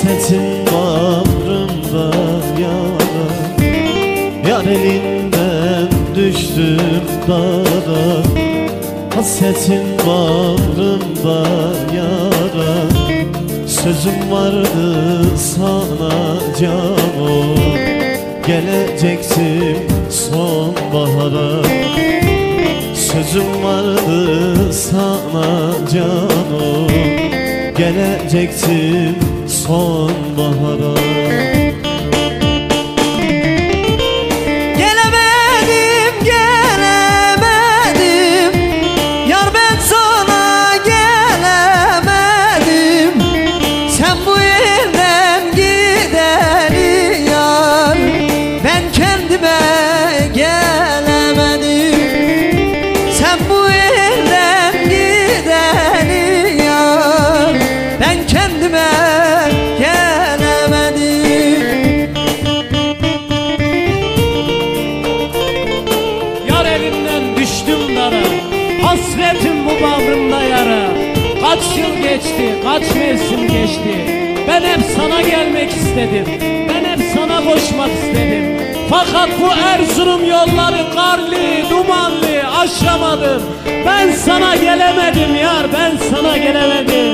Hasretin bağrımda yara, yar elinden düştüm dara. Hasretin bağrımda yara, sözüm vardı sana canım, gelecektim sonbahara. Sözüm vardı sana canım, gelecektim sonbahara. Gelemedim, gelemedim, yar ben sana gelemedim. Sen bu yerden gideli yar, ben kendime gelemedim. Sen bu yerden gideli yar, ben kendime gelemedim. Yar elinden düştüm dara, hasretim bu bağrımda yara. Kaç yıl geçti, kaç mevsim geçti, ben hep sana gelmek istedim, ben hep sana koşmak istedim. Fakat bu Erzurum yolları karlı, dumanlı, aşamadım. Ben sana gelemedim yar, ben sana gelemedim.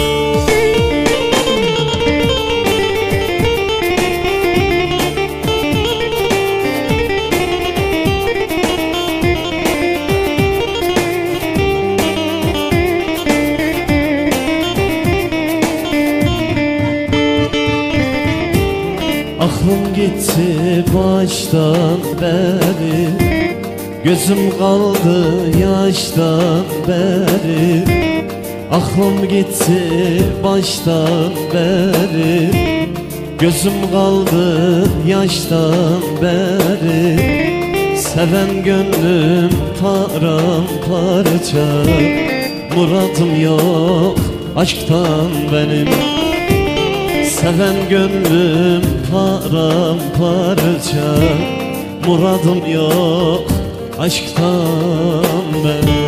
Aklım gitti baştan beri, gözüm kaldı yaştan beri. Aklım gitti baştan beri, gözüm kaldı yaştan beri. Seven gönlüm paramparça, muradım yok aşktan benim. Seven gönlüm paramparça, muradım yok aşktan benim.